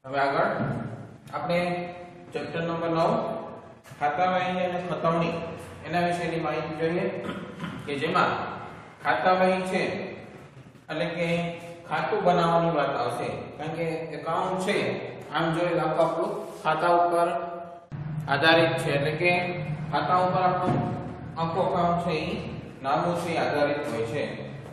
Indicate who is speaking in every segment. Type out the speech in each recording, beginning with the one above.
Speaker 1: હવે આગળ આપણે ચેપ્ટર નંબર 9 ખાતાવહી અને ખતવણી એના વિશેની માહિતી જોઈએ કે જેમાં ખાતાવહી છે એટલે કે ખાતું બનાવવાની વાત આવશે કારણ કે એકાઉન્ટ છે આમ જોઈએ તો આપણું ખાતા ઉપર આધારિત છે એટલે કે ખાતા ઉપર આપણું આખું એકાઉન્ટ છે એ નામું છે આધારિત હોય છે।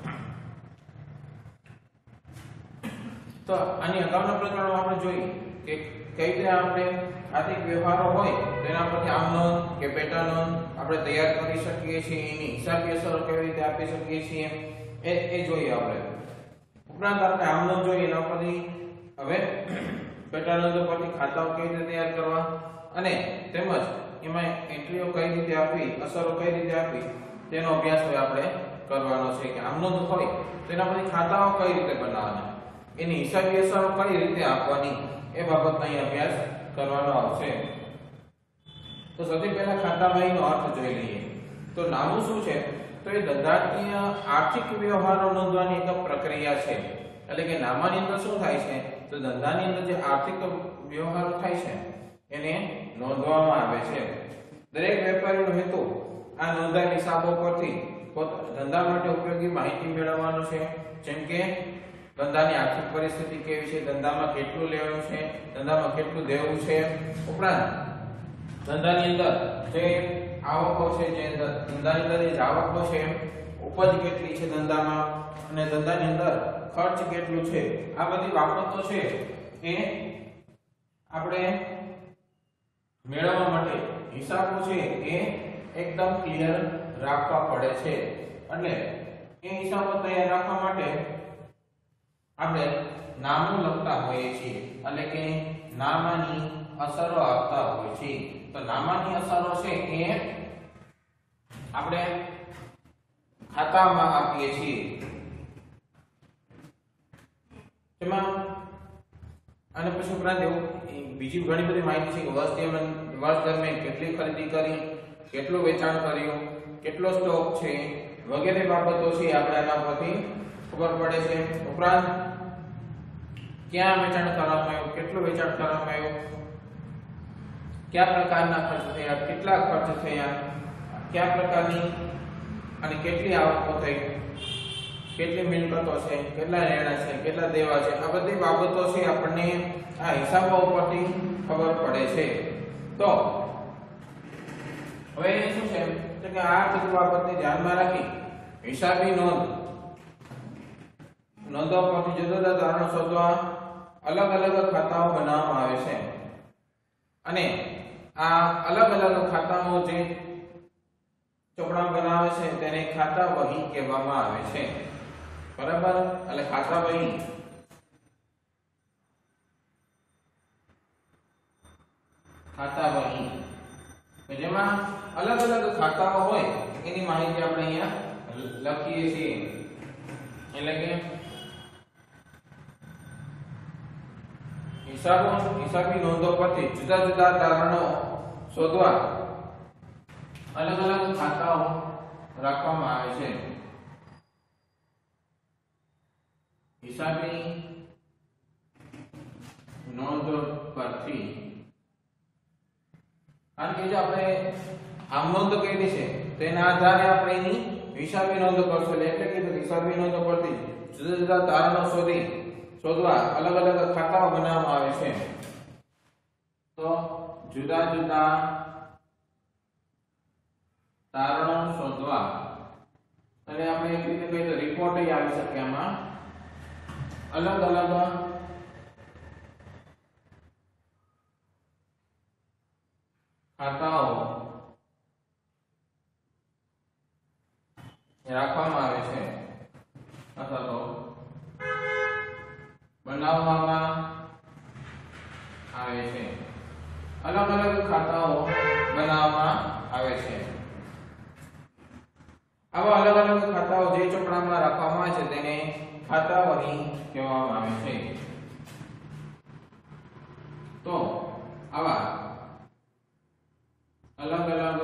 Speaker 1: તો આની અગાઉના પ્રકરણમાં આપણે જોઈએ કે કઈ રીતે આપણે આર્થિક વ્યવહારો હોય તેના પરથી આમ નોંધ કે પેટા નોંધ આપણે તૈયાર કરી શકીએ છીએ એની હિસાબી અસરો કેવી રીતે આપી શકીએ છીએ એ જોઈએ આપણે। ઉપરાંત આપણે આમ નોંધ જોઈએ એના પરથી હવે પેટા નોંધો પરથી ખાતાઓ કેવી રીતે તૈયાર કરવા અને તેમજ એમાં એન્ટ્રીઓ કઈ રીતે આપવી અસરો કઈ રીતે આપવી તેનો અભ્યાસ હવે આપણે કરવાનો છે કે આમ નોંધ હોય તેના પરથી ખાતાઓ કઈ રીતે બનાવવાના એની હિસાબી અસરો કઈ રીતે આપવાની એ બાબતનો અહીં અભ્યાસ કરવાનો આવશે। તો સૌથી પહેલા ખાતાવહીનો અર્થ જોઈ લઈએ તો નામું શું છે તો એ ધંધાકીય આર્થિક વ્યવહારો નોંધવાની એક પ્રક્રિયા છે એટલે કે નામાની અંદર શું થાય છે તો ધંધાની અંદર જે આર્થિક વ્યવહારો થાય છે એને નોંધવામાં આવે છે। દરેક વેપારીનો હેતુ આ નોંધાયેલ હિસાબો પરથી ધંધા માટે ઉપયોગી માહિતી મેળવવાનો છે જેમ કે ધંધાની આર્થિક પરિસ્થિતિ કેવી છે ધંધામાં કેટલું લેવાનું છે ધંધામાં કેટલું દેવું છે ઉપરાંત ધંધાની અંદર જે આવકો છે જે ધંધાની અંદર જે આવકો છે ઉપજ કેટલી છે ધંધામાં અને ધંધાની અંદર ખર્ચ કેટલું છે આ બધી બાબતો છે એ આપણે મેળવવા માટે હિસાબો છે એ એકદમ ક્લિયર રાખવા પડે છે એટલે એ હિસાબો તૈયાર રાખવા માટે આપણે નામું લખતા હોઈએ છીએ એટલે કે નામાની અસરો આપતા હોઈએ છીએ। તો નામાની અસરો છે એ આપણે ખાતામાં આપીએ છીએ તેમાં અને પછી ઉપરાંત એવું બીજી ઘણી બધી માહિતી છે કે વર્ષ દરમિયાન કેટલી ખરીદી કરી કેટલું વેચાણ કર્યું કેટલો સ્ટોક છે વગેરે બાબતો છે આપણે આના પરથી ખબર પડે છે। ઉપરાંત ક્યાં વેચાણ કરવામાં આવ્યું કેટલું વેચાણ કરવામાં આવ્યું કયા પ્રકારના ખર્ચ થયા કેટલા ખર્ચ થયા કયા પ્રકારની અને કેટલી આવકો થઈ કેટલી મિલકતો છે કેટલા લેણા છે કેટલા દેવા છે આ બધી બાબતો છે આપણને આ હિસાબો ઉપરથી ખબર પડે છે। તો હવે શું છે તો કે આ બધી બાબતને ધ્યાનમાં રાખી હિસાબી નોંધો પરથી જુદા જુદા તારણો શોધવા અલગ અલગ ખાતાઓ બનાવવામાં આવે છે અને આ અલગ અલગ ખાતાઓ જે ચોપડા બનાવે છે તેને ખાતા વહી કહેવામાં આવે છે બરાબર એટલે ખાતા વહી જેમાં અલગ અલગ ખાતાઓ હોય એની માહિતી આપણે અહીંયા લખીએ છીએ એટલે કે હિસાબી નોંધો પરથી જુદા જુદા તારણો શોધવા અલગ અલગ ખાતાઓ રાખવામાં આવે છે। હિસાબી નોંધો પરથી કારણ કે જો આપણે આમ નોંધ કરી છે તેના આધારે આપણે એની હિસાબી નોંધો કરશું એટલે કે હિસાબી નોંધો પરથી જુદા જુદા તારણો શોધવા અલગ અલગ ખાતાઓ બનાવવામાં આવે છે। તો જુદા જુદા તારણો શોધવા અને આપણે એક રીતે કહીએ તો રિપોર્ટ આવી શકે આમાં અલગ અલગ ખાતાઓ રાખવામાં આવે છે અથવા તો બનાવવામાં આવે છે અલગ અલગ ખાતાઓ બનાવવામાં આવે છે। આવા અલગ અલગ ખાતાઓ જે ચોપડામાં રાખવામાં આવે છે તેને ખાતા વહી કહેવામાં આવે છે। તો આવા અલગ અલગ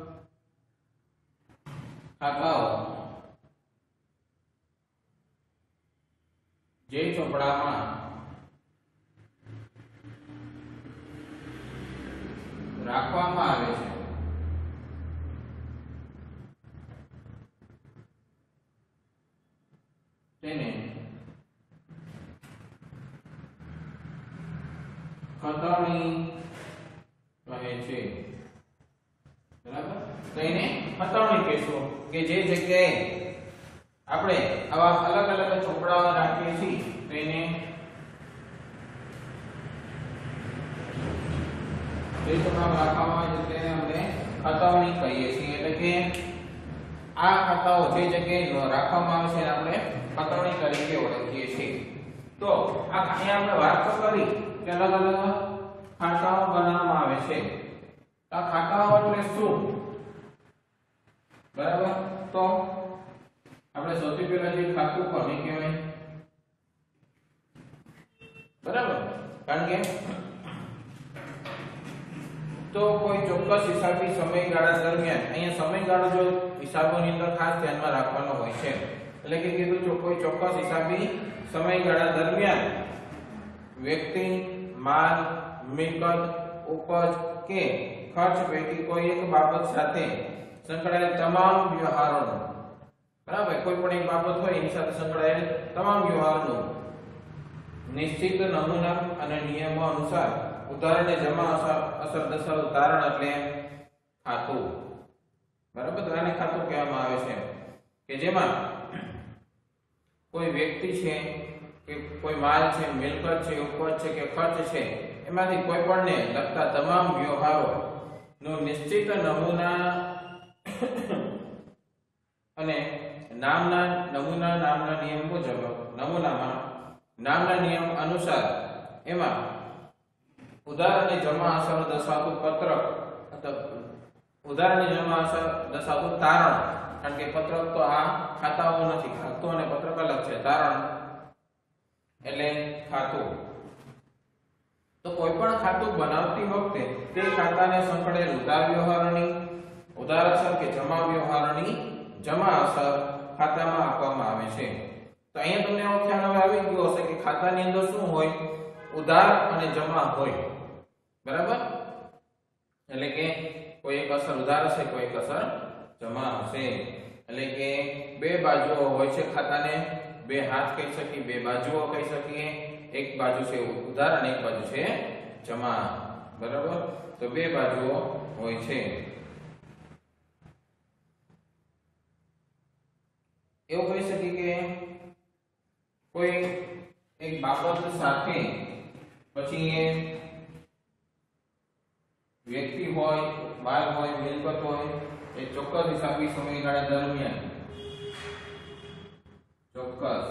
Speaker 1: ખાતાઓ જે ચોપડામાં રાખવામાં આવે છે તેને ખતવણી કહે છે બરાબર તો એને ખતવણી કહેશું કે જે જગ્યાએ આપણે આવા અલગ અલગ ચોપડાઓ રાખીએ છીએ તો એને જે ચોપડામાં રાખવામાં આવે છે તેને આપણે ખતવણી કહીએ છીએ એટલે કે આ ખાતાઓ જે જગ્યાએ રાખવામાં આવે છે એને આપણે ખતવણી તરીકે ઓળખીએ છીએ તો અહીંયા આપણે વાત તો કરી કે અલગ અલગ ખાતાઓ બનાવવામાં આવે છે આ ખાતાઓ એટલે શું બરાબર તો આપણે સૌથી પહેલા જે ખાતું કોને કહેવાય બરાબર કારણ કે તો કોઈ ચોક્કસ હિસાબી સમયગાળા દરમિયાન અહીંયા સમયગાળો જો હિસાબોની અંદર ખાસ ધ્યાનમાં રાખવાનો હોય છે એટલે કે કીધું કોઈ ચોક્કસ હિસાબી સમયગાળા દરમિયાન વ્યક્તિ માલ મિલકત ઉપજ કે ખર્ચ પૈકી કોઈ એક બાબત સાથે સંકળાયેલ તમામ વ્યવહારોનો બરાબર કોઈ પણ એક બાબત હોય એની સાથે સંકળાયેલ તમામ વ્યવહારોનો નિશ્ચિત નમૂના અને નિયમો અનુસાર ઉધારને જમા અસર દર્શાવતું તારણ એટલે ખાતું બરાબર તો આને ખાતું કહેવામાં આવે છે કે જેમાં કોઈ વ્યક્તિ છે કે કોઈ માલ છે મિલકત છે ઉપજ છે કે ખર્ચ છે એમાંથી કોઈ પણને લગતા તમામ વ્યવહારો નો નિશ્ચિત નમૂના અને નામના નિયમ મુજબ નમૂનામાં નામના નિયમ અનુસાર એમાં ઉધાર અને જમા અસર દર્શાવતું પત્રક ઉધાર અને જમા અસર દર્શાવતું તારણ કારણ કે પત્રક તો આ ખાતાઓ નથી ખાતું અને પત્રક અલગ છે તારણ એટલે ખાતું તો કોઈ પણ ખાતું બનાવતી વખતે તે ખાતાને સંકળાયેલ ઉધાર વ્યવહારોની ઉધાર અસર કે જમા વ્યવહારોની જમા અસર ખાતામાં આપવામાં આવે છે તો અહીંયા તમને એવો ખ્યાલ હવે આવી ગયો હશે કે ખાતાની અંદર શું હોય ઉધાર અને જમા હોય બરાબર એટલે કે કોઈ એક અસર ઉધાર હશે કોઈ એક અસર જમા હશે એટલે કે બે બાજુઓ હોય છે ખાતાને બે હાથ કહી શકીએ બે બાજુઓ કહી શકીએ એક બાજુ છે ઉધાર અને એક બાજુ છે જમા બરાબર તો બે બાજુઓ હોય છે એવું કહી શકીએ કે કોઈ એક બાબત સાથે પછી એ વ્યક્તિ હોય માલ હોય મિલકત હોય એ ચોક્કસ હિસાબી સમયગાળા દરમિયાન ચોક્કસ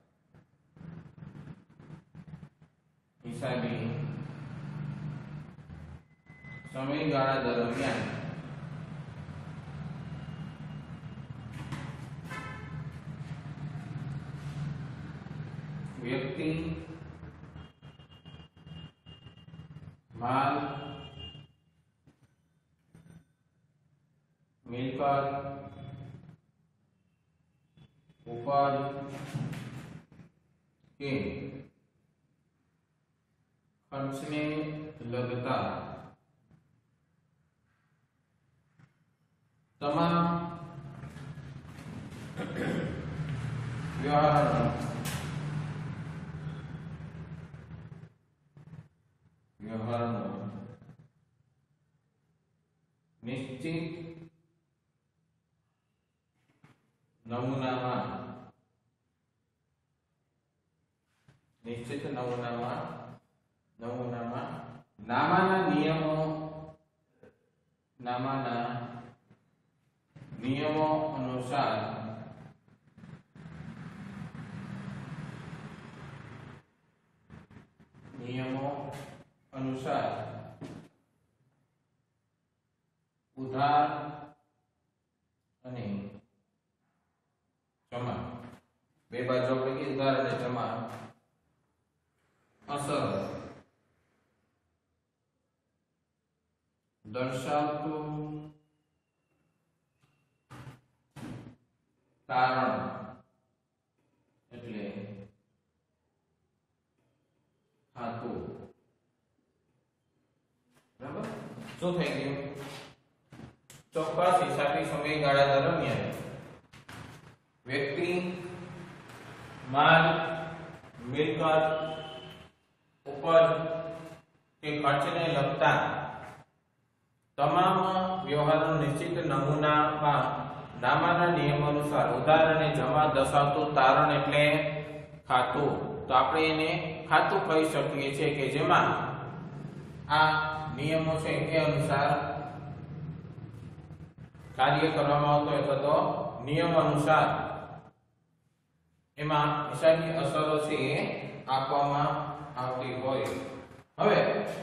Speaker 1: હિસાબી સમયગાળા દરમિયાન વ્યક્તિ માલ મિલકત ઉપજ કે ખર્ચને લગતા તમામ વ્યવહારનો નિશ્ચિત નમૂનામાં નામાના નિયમો અનુસાર ઉધાર અને જમા બે બાજુ આપણે કે ઉધાર અને જમા અસર દર્શાવતું તારણ એટલે ખાતું બરાબર શું થઈ ગયું? ચોક્કસ હિસાબી સમયગાળા દરમિયાન વ્યક્તિ, માલ, મિલકત, ઉપજ કે ખર્ચને લગતા તમામ વ્યવહારો નિશ્ચિત નમૂનામાં નામાના નિયમ અનુસાર ઉધાર અને જમા દર્શાવતું તારણ એટલે ખાતું. તો આપણે એને ખાતું કહી શકીએ છીએ કે જેમાં આ નિયમો છે એ અનુસાર કાર્ય કરવામાં આવતો હોય તો નિયમ અનુસાર એમાં હિસાબી અસરો છે એ આપવામાં આવતી હોય. હવે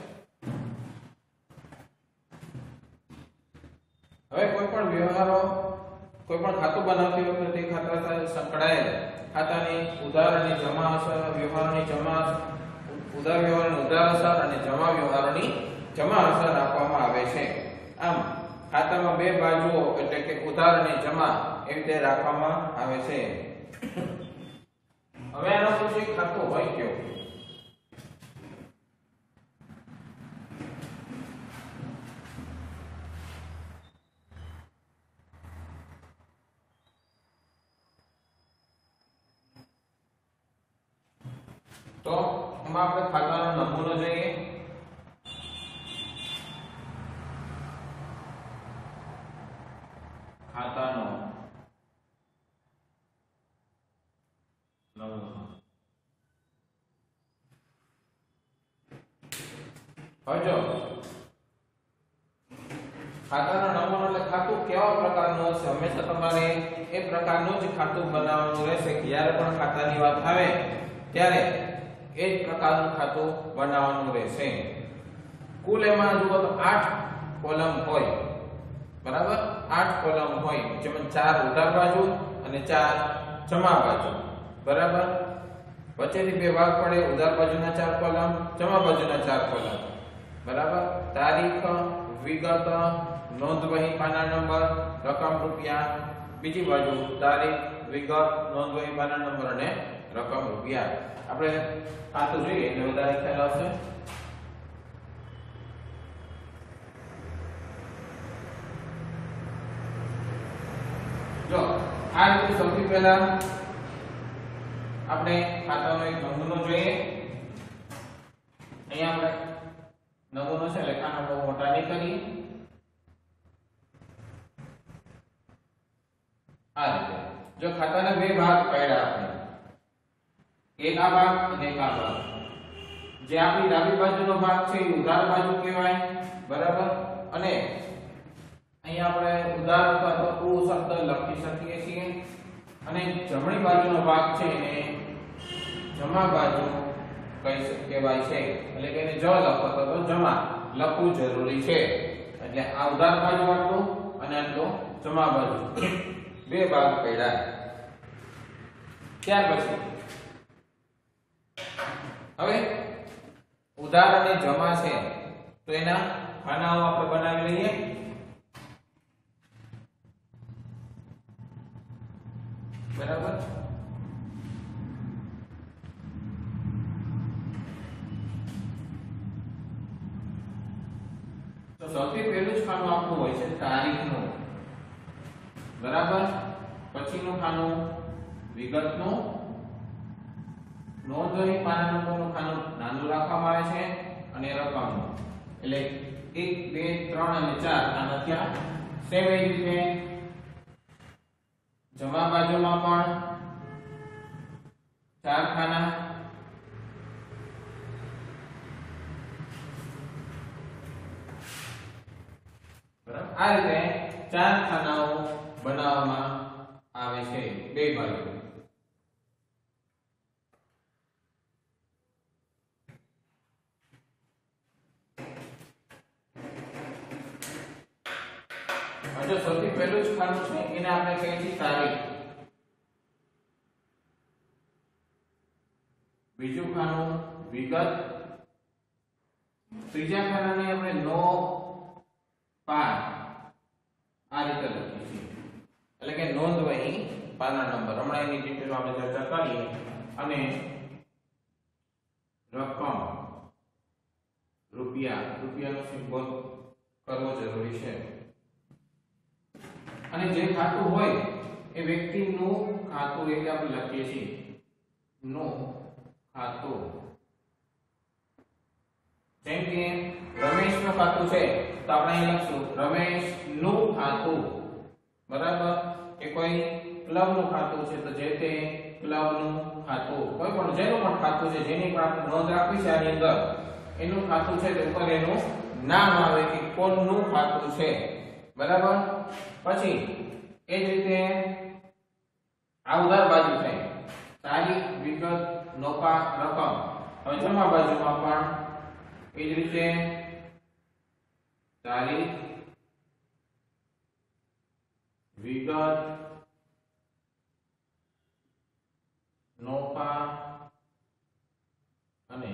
Speaker 1: કોઈ પણ વ્યવહારો, કોઈ પણ ખાતું બનાવતી વખતે તે ખાતા સાથે સંકળાયેલ ખાતાની ઉધાર અને જમા અસર, વ્યવહારોની જમા, ઉધાર વ્યવહારોની ઉધાર અસર અને જમા વ્યવહારોની જમા અસર આપવામાં આવે છે. આમ ખાતામાં બે બાજુઓ એટલે કે ઉધાર અને જમા એવી રીતે રાખવામાં આવે છે. હવે આનો પછી ખાતું હોય કયો? તો એમાં આપણે ખાતાનો નમૂનો જોઈએ. ખાતાનો નમૂનો. હવે જો ખાતાનો નમૂનો એટલે ખાતું કેવા પ્રકારનું હશે, હંમેશા તમારે એ પ્રકારનું જ ખાતું બનાવવાનું રહેશે. જ્યારે પણ ખાતાની વાત આવે ત્યારે એ જ પ્રકારનું ખાતું બનાવવાનું રહેશે. કુલ એમાં જુઓ તો 8 કોલમ હોય, બરાબર? 8 કોલમ હોય, જેમાં 4 ઉધાર બાજુ અને 4 જમા બાજુ, બરાબર? વચ્ચેથી બે ભાગ પડે, ઉધાર બાજુના 4 કોલમ, જમા બાજુના 4 કોલમ, બરાબર? તારીખ, વિગત, નોંધવહી પાના નંબર, રકમ રૂપિયા. બીજી બાજુ તારીખ, વિગત, નોંધવહી પાના નંબર અને રકમ રૂપિયા. આપણે ખાતું જોઈએ એટલે વધારે ખ્યાલ આવશે. જો આ રીતે સૌથી પહેલા આપણે ખાતાનો એક નમૂનો જોઈએ. અહીંયા આપણે નમૂનો છે લેખાનો બહુ મોટા નહીં કરીએ. આ રીતે જો ખાતાના બે ભાગ પાડ્યા આપણે, એક આ ભાગ અને એક આ ભાગ. જે આપણી ડાબી બાજુનો ભાગ છે એ ઉધાર બાજુ કહેવાય, બરાબર? અને અહીંયા આપણે ઉધાર અથવા તો ઉ શબ્દ લખી શકીએ છીએ. અને જમણી બાજુનો ભાગ છે એને જમા બાજુ કહેવાય છે. એટલે કે એને જ લખો તો જમા લખવું જરૂરી છે. એટલે આ ઉધાર બાજુ આટલું અને આટલું જમા બાજુ, બે ભાગ પડ્યા. ત્યાર પછી હવે ઉધાર અને જમા છે તો એના ખાનાઓ આપણે બનાવી લઈએ. બરાબર? તો સૌથી પહેલું જ ખાનું આપણું હોય છે તારીખનું, બરાબર? પછીનું ખાનું વિગતનું, નોંધણી પાના નંબરનું ખાનું નાનું રાખવામાં આવે છે અને રકમનું. એટલે 1 2 3 અને 4 ખાના થયા. સેમ એ રીતે જમા બાજુમાં પણ 4 ખાના, બરાબર? આ રીતે 4 ખાનાઓ બનાવવામાં આવે છે બે બાજુ. જો સૌથી પહેલું જ ખાનું છે એને આપણે કહીએ છીએ તારીખ. બીજું ખાનું વિગત. ત્રીજા ખાનાને આપણે નો પાન આ રીતે લખીએ છીએ, એટલે કે નોંધવહી પાના નંબર. હમણાં એની ડિટેલ આપણે ચર્ચા કરીએ. અને રકમ રૂપિયા, રૂપિયાનો સિમ્બોલ કરવો જરૂરી છે અને જે ખાતું હોય એ વ્યક્તિનું ખાતું એટલે આપણે લખીએ છીએ નું ખાતું જેમ કે રમેશનું ખાતું છે તો આપણે અહીં લખશું રમેશનું ખાતું બરાબર કે કોઈ ક્લબનું ખાતું છે તો જે તે ક્લબનું ખાતું કોઈ પણ જેનું પણ ખાતું છે જેની પણ આપણે નોંધ રાખવી છે આની અંદર એનું ખાતું છે તે ઉપર એનું નામ આવે કે કોનું ખાતું છે બરાબર પછી એ જ રીતે આ ઉધાર બાજુ છે તારીખ વિગત નફા રકમ હવે જમા બાજુમાં પણ એ જ રીતે તારીખ વિગત નફા અને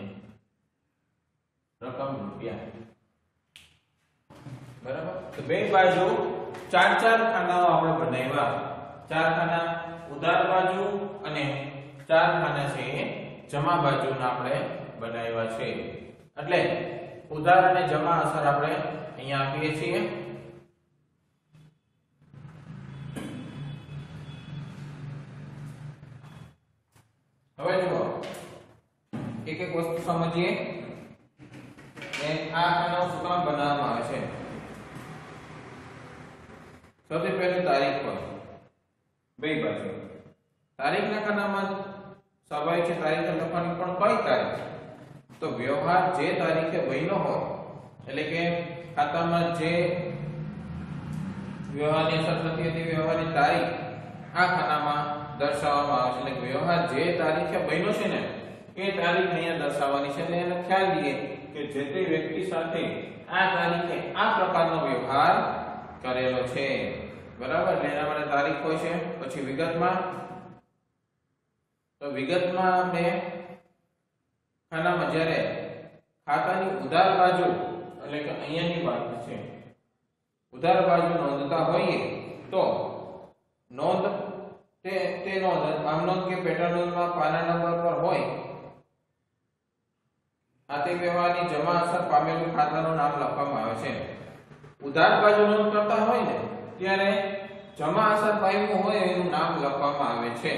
Speaker 1: રકમ રૂપિયા બરાબર તો બે બાજુ ચાર ખાનાઓ આપણે બનાવ્યા ચાર ખાના ઉધાર બાજુ અને ચાર ખાના છે એ જમા બાજુના આપણે બનાવ્યા છે એટલે ઉધાર અને જમા અસર આપણે અહીંયા આપીએ છીએ હવે જુઓ એક એક વસ્તુ સમજીએ કે આ ખાનાઓ શું કામ બનાવવામાં આવે છે સૌથી પહેલું તારીખ પર બે બાજુ તારીખના ખાનામાં સ્વાભાવિક છે તારીખ લખવાની પણ કઈ તારીખ તો વ્યવહાર જે તારીખે બન્યો હોય એટલે કે ખાતામાં જે વ્યવહારની અસર થતી હતી વ્યવહારની તારીખ આ ખાનામાં દર્શાવવામાં આવે છે એટલે વ્યવહાર જે તારીખે બન્યો છે ને એ તારીખ અહીંયા દર્શાવવાની છે એટલે એને ખ્યાલ લઈએ કે જે તે વ્યક્તિ સાથે આ તારીખે આ પ્રકારનો વ્યવહાર કરેલો છે બરાબર એટલે એના માટે તારીખ હોય છે પછી વિગતમાં તો વિગતમાં આપણે ખાનામાં જ્યારે ખાતાની ઉધાર બાજુ એટલે કે અહીંયાની બાજુ છે ઉધાર બાજુ નોંધતા હોઈએ તો નોંધ તે નોંધ આમ નોંધ કે પેટા નોંધમાં પાના નંબર પર હોય આર્થિક વ્યવહારની જમા અસર પામેલું ખાતાનું નામ લખવામાં આવે છે ઉધાર બાજુ નોંધ કરતા હોય ને ત્યારે જમા અસર પામ્યું હોય એનું નામ લખવામાં આવે છે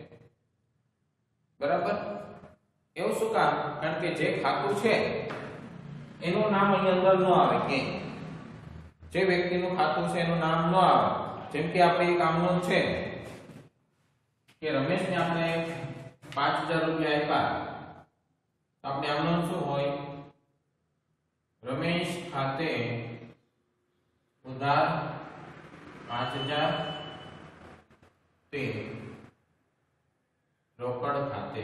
Speaker 1: બરાબર એવું શું કામ કારણ કે જે ખાતું છે એનું નામ અહીં અંદર ન આવે કે જે વ્યક્તિનું ખાતું છે એનું નામ ન આવે જેમ કે આપણે એક આમ નોંધ છે કે રમેશને આપણે 5000 રૂપિયા આપ્યા તો આપણે આમ નોંધ શું હોય રમેશ ખાતે ઉધાર 5000 તે રોકડ ખાતે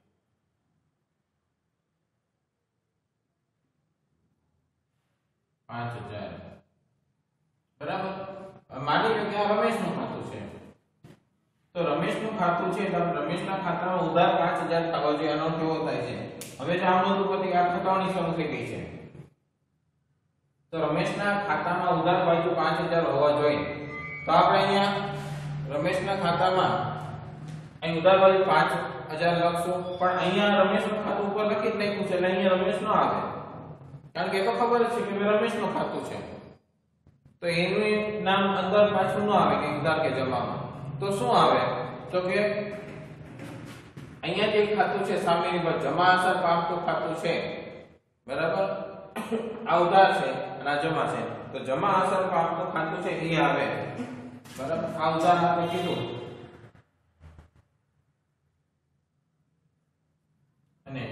Speaker 1: 5000 બરાબર માની લો કે આ રમેશનું ખાતું છે તો રમેશનું ખાતું છે તો રમેશના ખાતામાં ઉધાર 5000 થવા જોઈએ આનો કેવો થાય છે હવે જો આમ નોંધ ઉપરથી આ થવાની શરૂ થઈ ગઈ છે તો રમેશના ખાતામાં ઉધાર બાજુ 5000 હોવા જોઈએ તો આપણે અહીંયા રમેશના ખાતામાં અહીં ઉધાર બાજુ 5000 લખશું પણ અહીંયા રમેશનું ખાતું ઉપર લખી જ નાખ્યું છે એટલે અહીંયા રમેશ ન આવે કારણ કે એ તો ખબર જ છે કે રમેશનું ખાતું છે તો એનું નામ અંદર પાછું ન આવે કે ઉધાર કે જમામાં તો શું આવે તો કે અહીંયા જે ખાતું છે સામેની બાજુ જમા અસર પામતું ખાતું છે બરાબર આ ઉધાર છે અને આ જમા છે તો જમા અસર પામતું ખાતું છે એ આવે બરાબર આ ઉધાર આપણે કીધું અને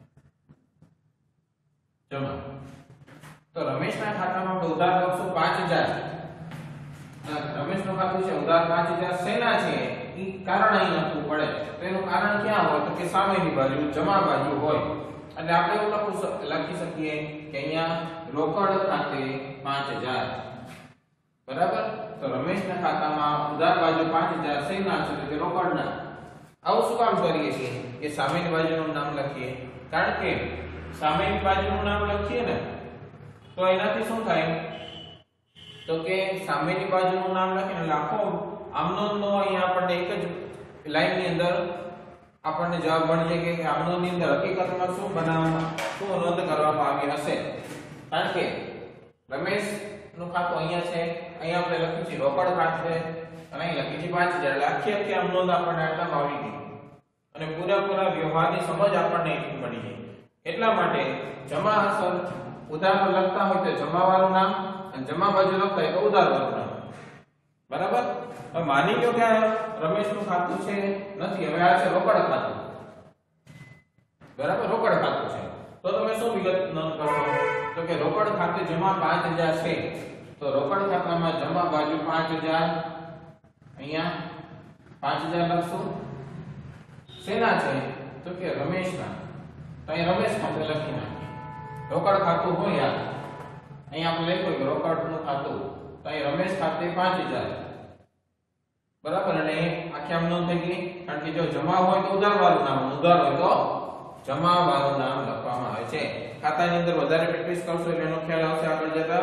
Speaker 1: જમા તો રમેશના ખાતામાં ઉધાર લખશું 5000 રમેશનું ખાતું છે ઉધાર 5000 સેના છે એ કારણ અહીં લખવું પડે તો એનું કારણ ક્યાં હોય તો કે સામેની બાજુ જમા બાજુ હોય એટલે આપણે એવું લખી શકીએ કે અહીંયા રોકડ ખાતે 5000 બરાબર તો રમેશના ખાતામાં ઉધાર બાજુ 5000 સેના છે એટલે રોકડના આવું શું કામ કરીએ છીએ કે સામેની બાજુનું નામ લખીએ કારણ કે સામેની બાજુનું નામ લખીએ ને તો એનાથી શું થાય તો કે સામેની બાજુનું નામ લખીને લાખો આમનોંધનો અહીંયા આપણને એક જ લાઈનની અંદર આપણને જવાબ મળી જાય કે આમનોંધની અંદર હકીકતમાં શું બનાવવામાં શું નોંધ કરવામાં આવી હશે કારણ કે રમેશ નું ખાતું અહીંયા છે, અહીંયા આપણે લખ્યું છે રોકડ ખાતું છે અને અહીં લખ્યું છે 5000 એટલે આખી આમ નોંધ આપણને આટલામાં આવી ગઈ અને પૂરેપૂરા વ્યવહારની સમજ આપણને એટલી મળી ગઈ. એટલા માટે જમા અસર ઉધાર લખતા હોય તો જમાવાળું નામ અને જમા બાજુ લખતા હોય તો ઉધારવાળું નામ. બરાબર. હવે માની લો કે આ રમેશનું ખાતું છે નથી, હવે આ છે રોકડ ખાતું. બરાબર, રોકડ ખાતું છે તો તમે શું વિગત નોંધ કરશો? તો કે રોકડ ખાતે જમા 5000 છે તો રોકડ ખાતામાં જમા બાજુ 5000, અહીંયા 5000 લખશું. શેના છે? તો કે રમેશના. તો અહીં રમેશ ખાતે લખી નાખીએ. રોકડ ખાતું હોય અહીંયા આપણે લખ્યું કે રોકડનું ખાતું, તો અહીં રમેશ ખાતે 5000. બરાબર. અને આખી આમ નોંધ થઈ ગઈ, કારણ કે જો જમા હોય તો ઉધારવાળું નામ, ઉધાર હોય તો જમાવાળું નામ લખવામાં આવે છે. ખાતાની અંદર વધારે પ્રેક્ટિસ કરશો એટલે એનો ખ્યાલ આવશે આગળ જતા.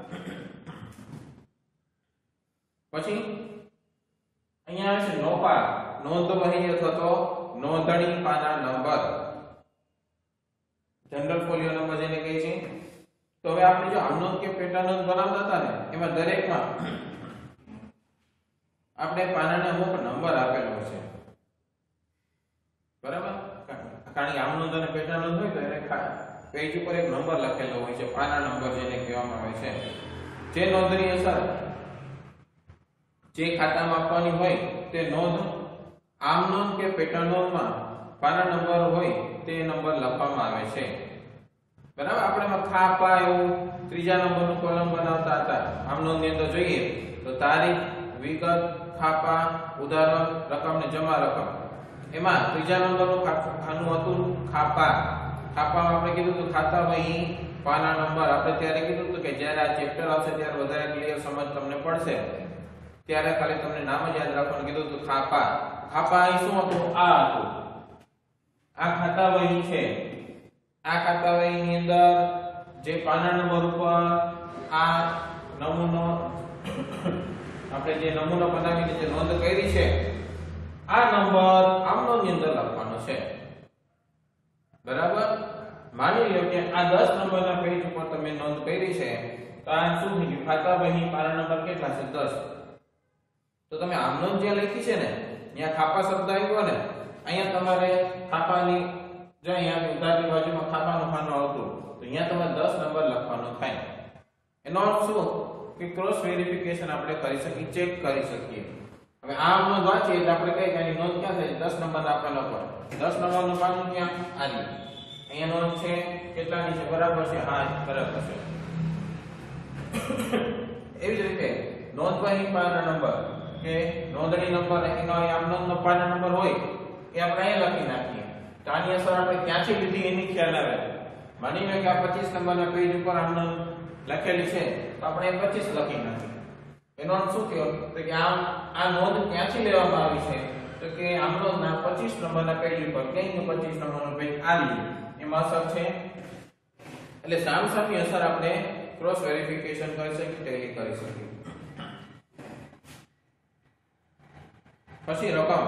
Speaker 1: પછી અહીંયા આવે છે નોપા, નોંધ વહી અથવા તો નોંધણી પાના નંબર, જનરલ ફોલિયો નંબર જેને કહે છે. તો હવે આપણે જો આમ નોંધ કે પેટા નોંધ બનાવતા હતા ને, એમાં દરેકમાં આપણે પાનાને અમુક નંબર આપેલો છે. બરાબર. કારણ કે આમ નોંધ અને પેટા નોંધ હોય તો એને પેજ ઉપર એક નંબર લખેલો હોય છે, પાના નંબર જેને કહેવામાં આવે છે. જે નોંધની અસર જે ખાતામાં આપવાની હોય તે નોંધ આમ નોંધ કે પેટા નોંધમાં પાના નંબર હોય તે નંબર લખવામાં આવે છે. બરાબર. આપણે એમાં ખાપા એવું ત્રીજા નંબરનું કોલમ બનાવતા હતા. આમ નોંધની અંદર જોઈએ તો તારીખ, વિગત, ખાપા, ઉધારણ, રકમ ને જમા રકમ. એમાં ત્રીજા નંબરનું ખાનું હતું ખાપા. ખાપામાં આપણે કીધું તો ખાતા વહી પાના નંબર. આપણે ત્યારે કીધું હતું કે જ્યારે આ ચેપ્ટર આવશે ત્યારે વધારે ક્લિયર સમજ તમને પડશે, ત્યારે ખાલી તમને નામ જ યાદ રાખવાનું કીધું હતું ખાપા. ખાપા અહીં શું હતું? આ હતું. આ ખાતા વહી છે. આ ખાતા વહીની અંદર જે પાના નંબર ઉપર આ નમૂનો આપણે જે નમૂનો બનાવીને જે નોંધ કરી છે, આ નંબર આમ નોંધની અંદર લખવાનો છે. બરાબર. માની લો કે આ 10 નંબરના પેજ ઉપર તમે નોંધ કરી છે, તો આ શું થઈ ગયું? ખાતા વહી પાના નંબર કેટલા છે? 10. તો તમે આમ નોંધ જે લખી છે ને, અહીંયા ખાપા શબ્દ આવ્યો ને, અહીંયા તમારે ખાપાની જો અહીંયા ઉધારની બાજુમાં ખાપાનું ખાનું આવતું, તો અહીંયા તમારે 10 નંબર લખવાનો થાય. એનો અર્થ શું કે ક્રોસ વેરિફિકેશન આપણે કરી શકીએ, ચેક કરી શકીએ. હવે આ નોંધ વાંચીએ એટલે આપણે કહીએ કે આની નોંધ ક્યાં થાય? 10 નંબર આપેલો હોય. 10 નંબરનું પાનું ક્યાં? આની. અહીંયા નોંધ છે કેટલાની છે? બરાબર છે. હા, બરાબર છે. એવી જ રીતે નોંધ વહી પાના નંબર કે નોંધણી નંબર, એનો આમ નોંધનો પાના નંબર હોય એ આપણે અહીંયા લખી નાખીએ. તો આની અસર આપણે ક્યાંથી લીધી એની ખ્યાલ આવે. માની લો કે આ 25 નંબરના પેજ ઉપર આમ નોંધ લખેલી છે, તો આપણે 25 લખી નાખીએ. એનો અર્થ શું થયો? તો કે આ નોંધ ક્યાંથી લેવામાં આવી છે? તો કે આમ નોંધના 25 નંબરના પેજ ઉપર ક્યાંયનું 25 નંબરનું પેજ આવી એમાં અસર છે. એટલે સામસામી અસર આપણે ક્રોસ વેરિફિકેશન કરી શકીએ, ટેલી કરી શકીએ. પછી રકમ.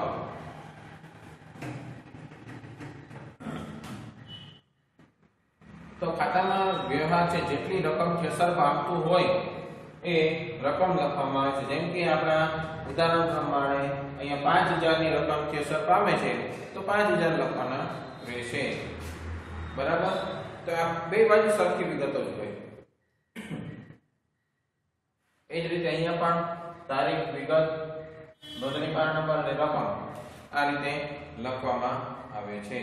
Speaker 1: તો ખાતામાં વ્યવહાર છે જેટલી રકમ ખેસર પામતું હોય એ રકમ લખવામાં આવે છે. જેમ કે આપણા ઉદાહરણ પ્રમાણે અહીંયા 5000 ની રકમ ખેસર પામે છે તો 5000 લખવાના રહેશે. બરાબર. તો આ બે બાજુ સરખી વિગતો જ હોય. એ જ રીતે અહીંયા પણ તારીખ, વિગત, નોંધણી પાના નંબર અને રકમ આ રીતે લખવામાં આવે છે.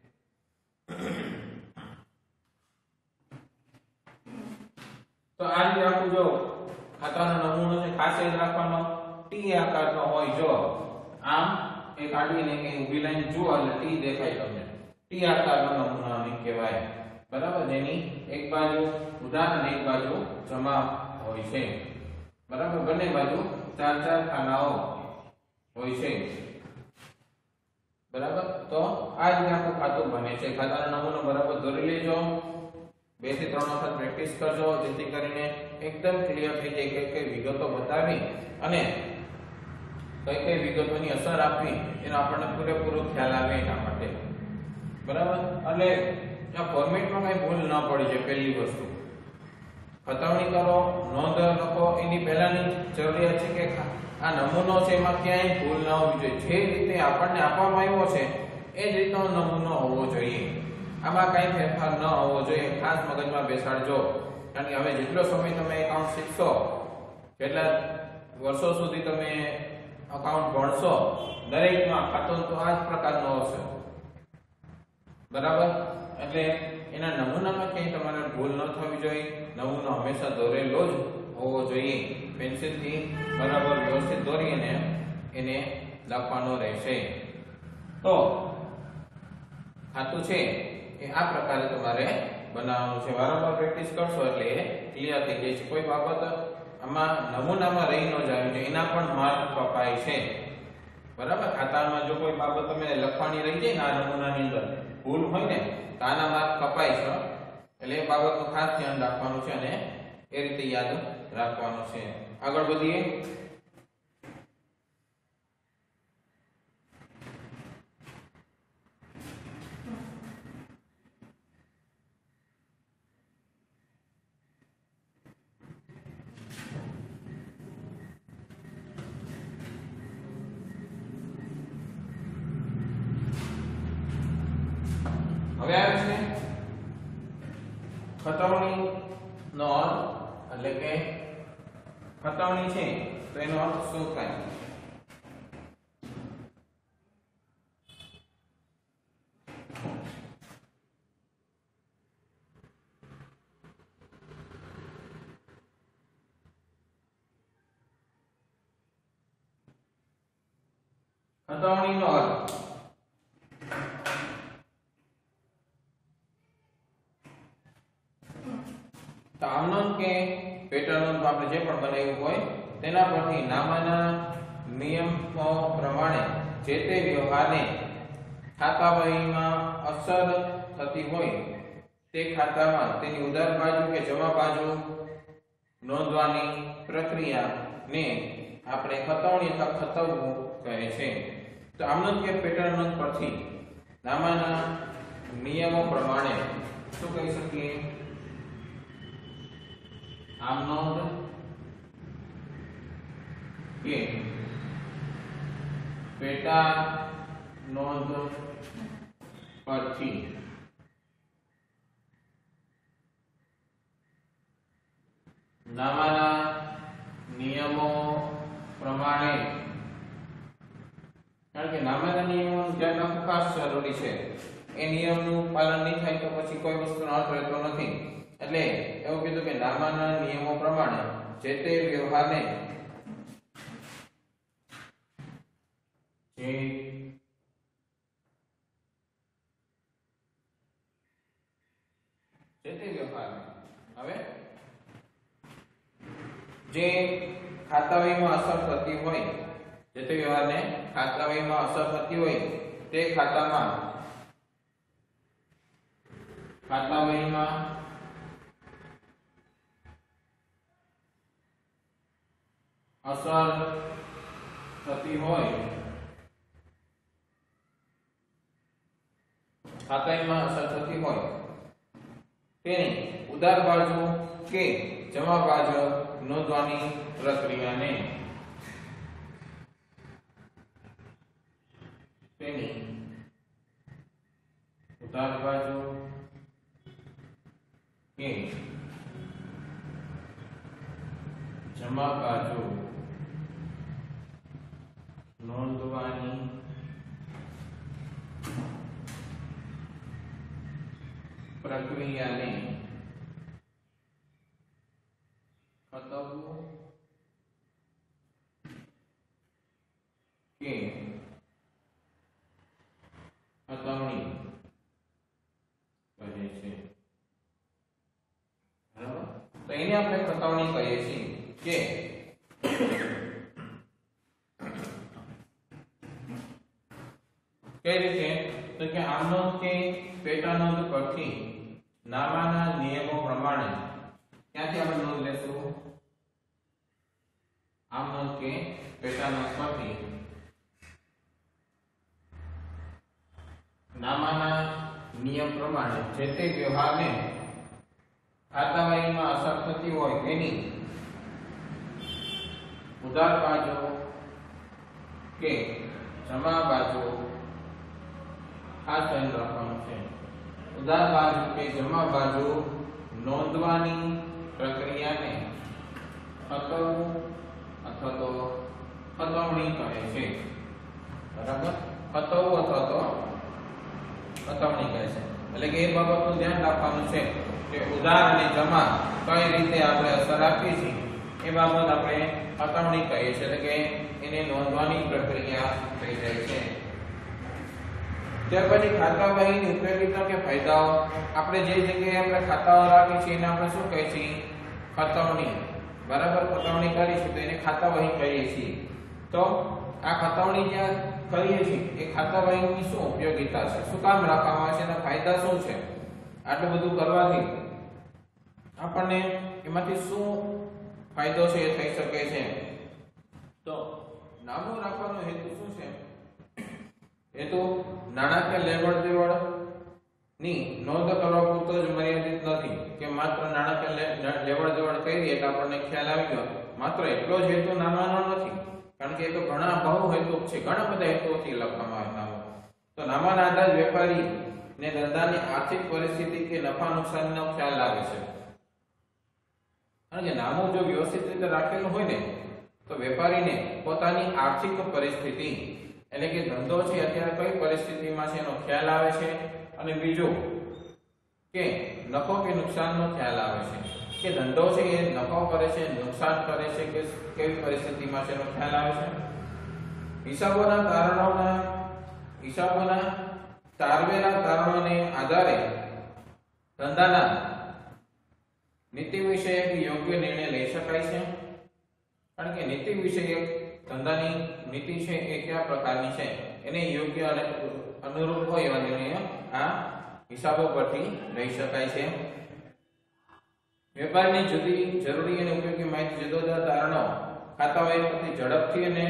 Speaker 1: તો આ રીતે આખું જો ખાતાનો નમૂનો છે, ખાસ યાદ રાખવાનો ટી આકારનો હોય. જો આમ એક આડીને કે ઊભી લાઈન જુઓ એટલે ટી દેખાય તમને. ટી આકારનો નમૂનો આને કહેવાય. બરાબર. જેની એક બાજુ ઉધાર અને એક બાજુ જમા હોય છે. બરાબર. બંને બાજુ 4-4 ખાનાઓ હોય છે. બરાબર. તો આ રીતે આખું ખાતું બને છે. ખાતાનો નમૂનો બરાબર દોરી લેજો. 2 થી 3 વખત પ્રેક્ટિસ કરજો જેથી કરીને એકદમ ક્લિયર થઈ જાય કે કઈ વિગતો બતાવી અને કઈ વિગતોની અસર આપવી એનો આપણને પૂરેપૂરો ખ્યાલ આવે એના માટે. બરાબર. એટલે આ ફોર્મેટમાં કઈ ભૂલ ન પડી જાય. પહેલી વસ્તુ ખતવણી કરો, નોંધ લખો, એની પહેલાની જરૂરિયાત છે કે આ નમૂનો છે એમાં ક્યાંય ભૂલ ન હોવી જોઈએ. જે રીતે આપણને આપવામાં આવ્યો છે એ જ રીતનો નમૂનો હોવો જોઈએ. આમાં કાંઈ ફેરફાર ન હોવો જોઈએ. ખાસ મગજમાં બેસાડજો. કારણ કે હવે જેટલો સમય તમે એકાઉન્ટ શીખશો, કેટલા વર્ષો સુધી તમે અકાઉન્ટ ભણશો, દરેકમાં ખાતું તો આ જ પ્રકારનો હશે. બરાબર? એટલે એના નમૂનામાં ક્યાંય તમારે ભૂલ ન થવી જોઈએ. નમૂનો હંમેશા દોરેલો જ હોવો જોઈએ. પેન્સિલથી બરાબર વ્યવસ્થિત દોરીને એને લખવાનો રહેશે. તો ખાતું છે એ આ પ્રકારે તમારે બનાવવાનું છે. વારંવાર પ્રેક્ટિસ કરશો એટલે એ ક્લિયર થઈ જાય છે. કોઈ બાબત આમાં નમૂનામાં રહી ન જાય છે, એના પણ માર્ક કપાય છે. બરાબર? ખાતામાં જો કોઈ બાબત તમે લખવાની રહી જાય ને આ નમૂનાની અંદર ભૂલ હોય ને તો આના માર્ક કપાય છે. એટલે એ બાબતનું ખાસ ધ્યાન રાખવાનું છે અને એ રીતે યાદ રાખવાનું છે. આગળ વધીએ. હવે આવે છે ખતવણી નો અર્થ, એટલે કે ખતવણી છે તો એનો અર્થ શું થાય? ખતવણી નો અર્થ આમનોંધ કે પેટાનોંધ આપણે જે પણ બનાવ્યું હોય તેના પરથી નામાના નિયમો પ્રમાણે જે તે વ્યવહારને ખાતા વહીમાં અસર થતી હોય તે ખાતામાં તેની ઉધાર બાજુ કે જમા બાજુ નોંધવાની પ્રક્રિયાને આપણે ખતવણી અથવા ખતવવું કહે છે. તો આમનોંધ કે પેટાનોંધ પરથી નામાના નિયમો પ્રમાણે શું કહી શકીએ? આમનોંધ કે પેટાનોંધ પરથી નામાના નિયમો પ્રમાણે, કારણ કે નામાના નિયમોનું ધ્યાન રાખવું ખાસ જરૂરી છે. એ નિયમનું પાલન નહીં થાય તો પછી કોઈ વસ્તુનો અર્થ રહેતો નથી. એટલે એવું કીધું કે નામાના નિયમો પ્રમાણે જે તે વ્યવહારને હવે જે ખાતા વહીમાં અસર થતી હોય, જે તે વ્યવહારને ખાતા વહીમાં અસર થતી હોય તે ખાતા વહીમાં અસર થતી હોય, ખાતામાં અસર થતી હોય તેની ઉધાર બાજુ કે જમા બાજુ નોંધવાની પ્રક્રિયાને તેની ઉધાર બાજુ કે જમા બાજુ નોંધવાની પ્રક્રિયાને ખતવવું કે ખતવણી કહે છે. બરાબર? તો એને આપણે ખતવણી કહીએ છીએ. કે કઈ રીતે? તો કે આમનોંધ કે પેટાનોંધ પરથી નામાના નિયમો પ્રમાણે ક્યાંથી આપણે નોંધ લેશું? આમનોંધ કે પેટાનોંધ પરથી નામાના નિયમ પ્રમાણે જે તે વ્યવહારને ખાતાવહીમાં અસર થતી હોય એની ઉધાર બાજુ કે જમા બાજુ ખાસ ધ્યાન રાખવાનું છે. ઉધાર બાજુ કે જમા બાજુ નોંધવાની પ્રક્રિયાને ખતવવું અથવા તો ખતવણી કહે છે. બરાબર, ખતવવું અથવા તો ખતવણી કહે છે. એટલે કે એ બાબતનું ધ્યાન રાખવાનું છે કે ઉધાર અને જમા કઈ રીતે આપણે અસર આપીએ છીએ એ બાબત આપણે ખતવણી કહીએ છીએ. એટલે કે એને નોંધવાની પ્રક્રિયા થઈ જાય છે. ત્યાર પછી ખાતા વહીની ઉપયોગિતા કે ફાયદાઓ. આપણે જે જગ્યાએ આપણે ખાતાઓ રાખીએ છીએ એને આપણે શું કહીએ છીએ? ખતવણી. બરાબર, ખતવણી કરીશું તો એને ખાતા વહી કહીએ છીએ. તો આ ખતવણી જ્યાં કરીએ છીએ એ ખાતા વહીની શું ઉપયોગિતા છે, શું કામ રાખવામાં આવે છે, એના ફાયદા શું છે? આટલું બધું કરવાથી આપણને એમાંથી શું ફાયદો છે એ થઈ શકે છે? તો નામું રાખવાનો હેતુ શું છે? હેતુ નાણાકીય લેવડ દેવડ ની નોંધ કરવા પૂરતો જ મર્યાદિત નથી કે માત્ર નાણાકીય લેવડ દેવડ કરી એટલે આપણને ખ્યાલ આવી ગયો, માત્ર એટલો જ હેતુ નામાનો નથી. કારણ કે એ તો ઘણા બહુ હેતુ છે, ઘણા બધા હેતુઓથી લખવામાં આવે નામું. તો નામાના આધારે વેપારી ને ધંધાની આર્થિક પરિસ્થિતિ કે નફા નુકસાનનો ખ્યાલ આવે છે. કારણ કે નામું જો વ્યવસ્થિત રીતે રાખેલું હોય ને તો વેપારીને પોતાની આર્થિક પરિસ્થિતિ એટલે કે ધંધો છે અત્યારે કઈ પરિસ્થિતિમાં છે એનો ખ્યાલ આવે છે, અને બીજું કે નફો કે નુકસાનનો ખ્યાલ આવે છે કે ધંધો છે એ નફો કરે છે, નુકસાન કરે છે કે કેવી પરિસ્થિતિમાં છે એનો ખ્યાલ આવે છે. હિસાબોના તારવેલા તારણોને આધારે ધંધાના નીતિ વિષયક યોગ્ય નિર્ણય લઈ શકાય છે. કારણ કે નીતિ વિષયક ધંધાની નીતિ છે એ કયા પ્રકારની છે એને યોગ્ય અને અનુરૂપ હોય એવા નિર્ણયો આ હિસાબો પરથી લઈ શકાય છે. વેપારની જુદી જરૂરી અને ઉપયોગી માહિતી જુદા જુદા તારણો ખાતા વહી પરથી ઝડપથી અને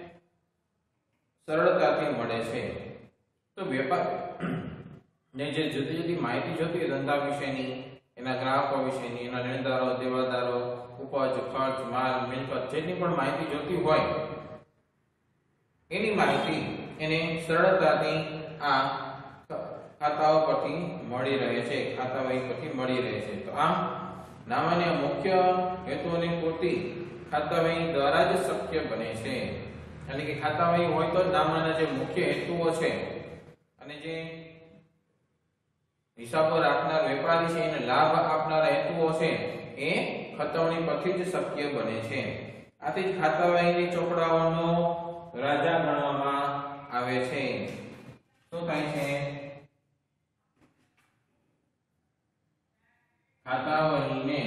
Speaker 1: સરળતાથી મળે છે. તો વેપાર ને જે જુદી જુદી માહિતી જોતી હોય ધંધા વિશેની, એના ગ્રાહકો વિશેની, એના લેણદારો, દેવાદારો, ઉપજ, ખર્ચ, માલ, મિલકત જેની પણ માહિતી જોતી હોય એની માહિતી એને સરળતાથી આ ખાતાઓ પરથી મળી રહે છે, ખાતા વહી પરથી મળી રહે છે. તો આમ નામાન્ય મુખ્ય હેતુઓની પૂર્તિ ખાતા વહી દ્વારા જ શક્ય બને છે. એટલે કે ખાતા વહી હોય તો નામાના જે મુખ્ય હેતુઓ છે અને જે હિસાબો રાખનાર વેપારી છે એને લાભ આપનારા હેતુઓ છે એ ખતવણી પરથી જ શક્ય બને છે. આથી જ ખાતા વહીની ચોપડાઓનો રાજા ગણવામાં આવે છે. શું થાય છે? ખાતા વહીને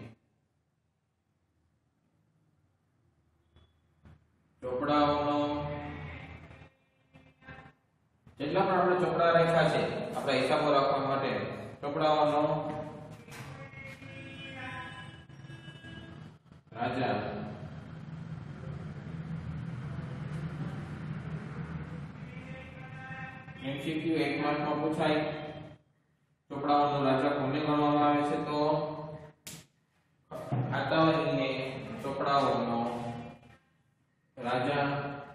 Speaker 1: ચોપડાઓનો જેટલા પણ આપણે ચોપડા રાખ્યા છે આપણા હિસાબો રાખવા માટે ચોપડાઓનો રાજા MCQ 1 માર્કમાં પૂછાય. ચોપડાઓનો રાજા કોને ગણવામાં આવે છે? તો ખાતા વહીને ચોપડાઓનો રાજા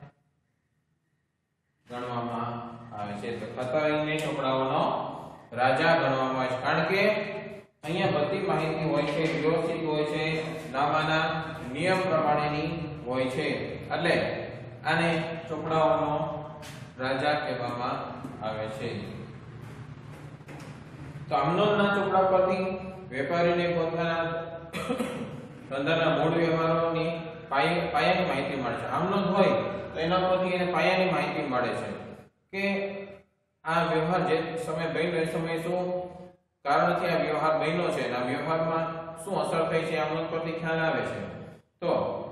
Speaker 1: ગણવામાં આવે છે. તો ખાતા વહીને ચોપડાઓનો રાજા ગણવામાં આવે છે કારણ કે અહીંયા બધી માહિતી હોય છે, વ્યવસ્થિત હોય છે, નામાના નિયમ પ્રમાણેની હોય છે, એટલે આને ચોપડાઓનો રાજા કહેવામાં આવે છે. તો આમનોંધના ચોપડા પરથી વેપારીને પોતાના ધંધાના મૂળ વ્યવહારોની પાયાની માહિતી મળે છે. આમનોંધ હોય તો એના પરથી એને પાયાની માહિતી મળે છે કે આ વ્યવહાર જે સમય બન્યો એ સમય શું કારણથી આ વ્યવહાર બન્યો છે અને આ વ્યવહારમાં શું અસર થઈ છે આમનોંધ પરથી ખ્યાલ આવે છે. તો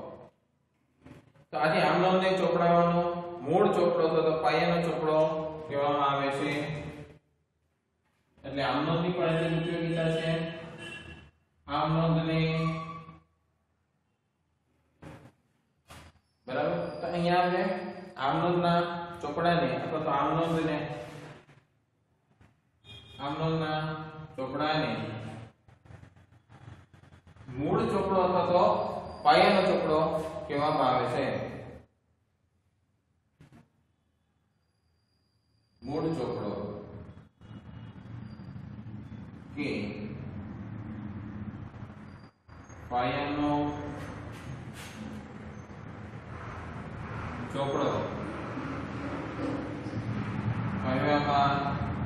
Speaker 1: આજે આમનોંધને ચોપડાઓનો મૂળ ચોપડો તો પાયાનો ચોપડો કહેવામાં આવે છે. એટલે આમનોંધની પણ એટલી ઉપયોગિતા છે. આમનોંધને બરાબર તો અહીંયા આપણે આમનોંધના ચોપડાને અથવા તો આમનોંધના ચોપડાને મૂળ ચોપડો અથવા તો પાયાનો ચોપડો કહેવામાં આવે છે. મૂળ ચોપડો કે પાયાનો ચોપડો કહેવામાં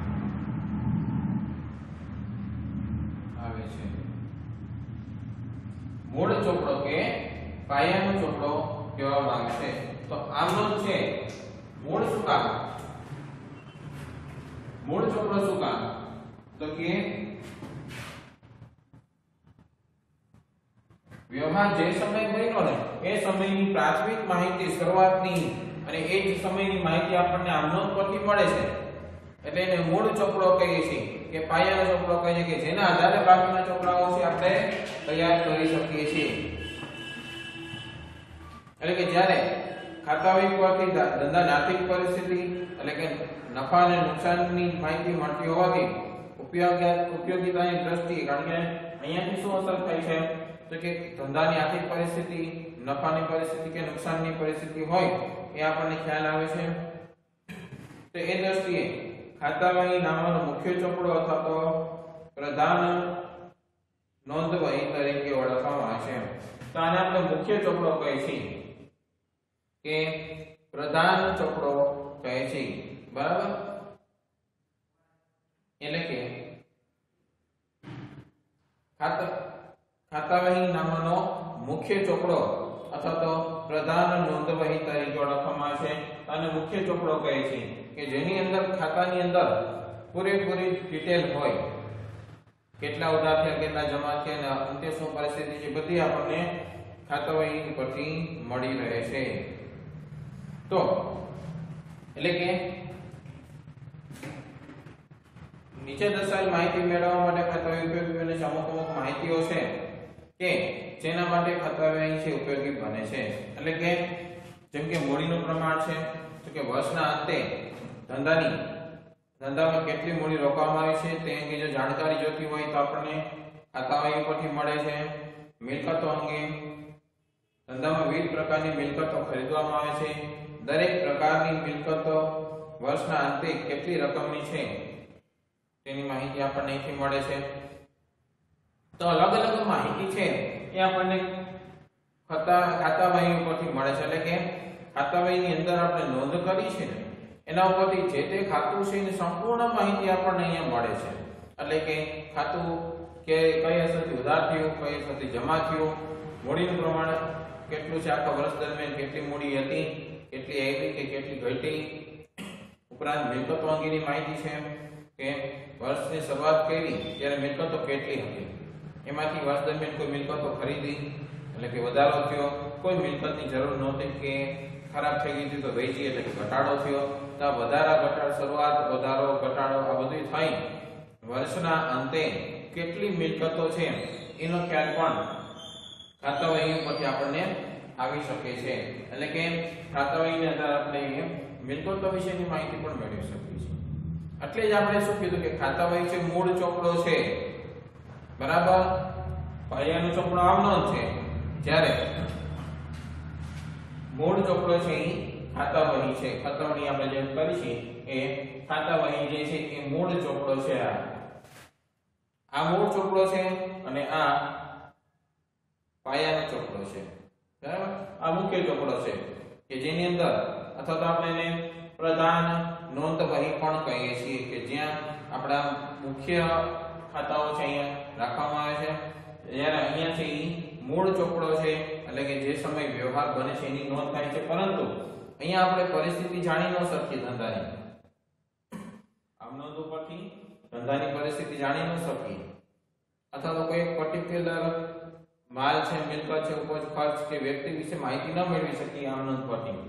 Speaker 1: આવે છે. મૂળ ચોપડો કે પાયાનો ચોપડો કહેવામાં આવે છે. તો આમનો છે મૂળ શું કામ? મૂળ ચોપડો શું કામ? તો કે વ્યવહાર જે સમય બન્યો ને એ સમયની પ્રાથમિક માહિતી શરૂઆતની અને એ જ સમયની માહિતી આપણને આમનોંધ પરથી મળે છે. એટલે એને મૂળ ચોપડો કહીએ છીએ કે પાયાનો ચોપડો કહીએ કે જેના આધારે બાકીના ચોપડાઓ છે આપણે તૈયાર કરી શકીએ છીએ. એટલે કે જ્યારે ખાતાવહી પરથી ધંધાની આર્થિક પરિસ્થિતિ એટલે કે નફા અને નુકસાનની માહિતી મળતી હોવાથી ઉપયોગિતાની દ્રષ્ટિએ, કારણ કે અહીંયાથી શું અસર થાય છે તો કે ધંધાની આર્થિક પરિસ્થિતિ, નફાની પરિસ્થિતિ કે નુકસાનની પરિસ્થિતિ હોય એ આપણને ખ્યાલ આવે છે. તો એ દ્રષ્ટિએ ખાતાવહી નામનો મુખ્ય ચોપડો અથવા તો પ્રધાન નોંધવહી તરીકે ઓળખવામાં આવે છે. તો આને આપણે મુખ્ય ચોપડો કહે છે કે પ્રધાન ચોપડો કહે છે. બરાબર? એટલે કે ખાતાવહી નામનો મુખ્ય ચોપડો અથવા તો પ્રધાન નોંધવહી તરીકે ઓળખવામાં આવે છે. અને મુખ્ય ચોપડો કહે છે કે જેની અંદર ખાતાની અંદર પૂરેપૂરી ડિટેલ હોય, કેટલા ઉધાર થયા, કેટલા જમા થયા અને અંતે શું પરિસ્થિતિ છે, બધી આપણને ખાતાવહી પરથી મળી રહે છે. તો એટલે કે નીચે દર્શાવેલ માહિતી મેળવવા માટે ખાતાવહી ઉપયોગી બને છે. અમુક માહિતીઓ છે કે જેના માટે ખાતાવહી છે ઉપયોગી બને છે. એટલે કે જેમ કે મૂડીનું પ્રમાણ છે, તો કે વર્ષના અંતે ધંધામાં કેટલી મૂડી રોકવામાં આવી છે તે અંગે જો જાણકારી જોતી હોય તો આપણને ખાતાવહી ઉપરથી મળે છે. મિલકતો અંગે ધંધામાં વિવિધ પ્રકારની મિલકતો ખરીદવામાં આવે છે. દરેક પ્રકારની મિલકતો વર્ષના અંતે કેટલી રકમની છે તેની માહિતી આપણને અહીંથી મળે છે. તો અલગ અલગ માહિતી છે એ આપણને ખાતાવહી ઉપરથી મળે છે. એટલે કે ખાતાવહીની અંદર આપણે નોંધ કરી છે ને એના ઉપરથી જે તે ખાતું છે એની સંપૂર્ણ માહિતી આપણને અહીંયા મળે છે. એટલે કે ખાતું કે કઈ અસરથી ઉધાર થયું, કઈ અસરથી જમા થયું, મૂડીનું પ્રમાણ કેટલું છે, આખા વર્ષ દરમિયાન કેટલી મૂડી હતી, કેટલી આવી કે કેટલી ઘટી, ઉપરાંત મિલકતો અંગેની માહિતી છે કે વર્ષની શરૂઆત કરી ત્યારે મિલકતો કેટલી હતી, એમાંથી વર્ષ દરમિયાન કોઈ મિલકતો ખરીદી એટલે કે વધારો થયો, કોઈ મિલકતની જરૂર નહોતી કે ખરાબ થઈ ગઈ હતી તો વેચી એટલે કે ઘટાડો થયો. તો આ વધારા ઘટાડો, શરૂઆત, વધારો, ઘટાડો આ બધું થઈ વર્ષના અંતે કેટલી મિલકતો છે એનો ખ્યાલ પણ ખાતાવહી ઉપરથી આપણને આવી શકે છે. એટલે કે ખાતાવહીની અંદર આપણે મિલકતો વિશેની માહિતી પણ મેળવી શકીએ છીએ. એટલે જ આપણે શું કીધું કે ખાતાવહી છે મૂળ ચોપડો છે. બરાબર? પાયાનો ચોપડો આવનો છે, જ્યારે મૂળ ચોપડો છે એ ખાતાવહી છે. ખાતાવહી આપણે જે કરી છે એ ખાતાવહી જે છે એ મૂળ ચોપડો છે. આ મૂળ ચોપડો છે અને આ પાયાનો ચોપડો છે. બરાબર? આ મુખ્ય ચોપડો છે કે જેની અંદર અથવા તો આપણે એને પ્રધાન નોંધવહી પણ કહીએ છીએ કે જ્યાં આપણા મુખ્ય ખાતાઓ છે અહીંયા રાખવામાં આવે છે. જ્યારે અહીંયા છે એ મૂળ ચોપડો છે એટલે કે જે સમય વ્યવહાર બને છે એની નોંધ થાય છે. પરંતુ અહીંયા આપણે પરિસ્થિતિ જાણી ન શકીએ ધંધાની. આમ નોંધ ઉપરથી ધંધાની પરિસ્થિતિ જાણી ન શકીએ અથવા તો કોઈ પર્ટિક્યુલર માલ છે, મિલકત છે, ઉપજ ખર્ચ કે વ્યક્તિ વિશે માહિતી ન મેળવી શકીએ આમ નોંધ પરથી.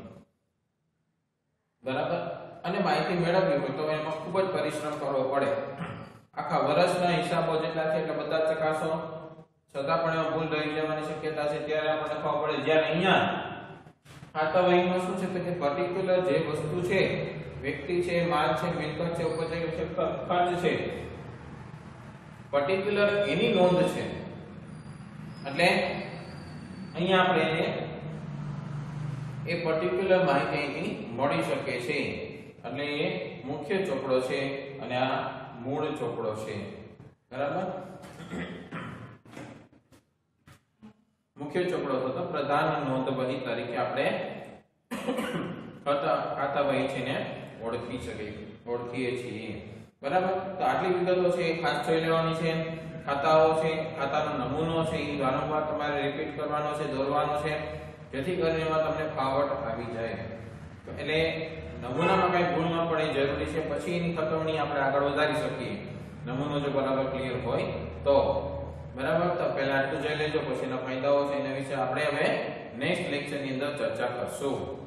Speaker 1: બરાબર? અને માહિતી મેળવવી હોય તો એમાં ખૂબ જ પરિશ્રમ કરવો પડે. આખા વર્ષના હિસાબો જેટલા છે એટલે બધા ચકાસો, છતાં પણ એમાં ભૂલ રહી જવાની શક્યતા છે. ત્યારે આપણને ખબર પડે. જ્યારે અહીંયા ખાતાવહીમાં શું છે તો કે પર્ટિક્યુલર જે વસ્તુ છે, વ્યક્તિ છે, માલ છે, મિલકત છે, ઉપજ છે, ખર્ચ છે, પર્ટિક્યુલર એની નોંધ છે. એટલે અહીંયા આપણે એને એ પર્ટિક્યુલર માહિતી અહીંથી મળી શકે છે એટલે એ મુખ્ય ચોપડો છે અને આ મૂળ ચોપડો છે બરાબર મુખ્ય ચોપડો હતો પ્રધાન નોંધ વહી તરીકે આપણે ખાતા વહી છે ને ઓળખીએ છીએ બરાબર તો આટલી વિગતો છે એ ખાસ જોઈ લેવાની છે ખાતાઓ છે ખાતાનો નમૂનો છે એ વારંવાર તમારે રિપીટ કરવાનો છે દોરવાનો છે જેથી કરીને એમાં તમને ફાવટ આવી જાય એટલે નમૂનામાં કઈ ભૂલ ન પડે જરૂરી છે પછી એની ખતવણી આપણે આગળ વધારી શકીએ નમૂનો જો બરાબર ક્લિયર હોય તો બરાબર તો પહેલા આટલું જોઈ લેજો પછી એના ફાયદાઓ છે એના વિશે આપણે હવે નેક્સ્ટ લેક્ચરની અંદર ચર્ચા કરશું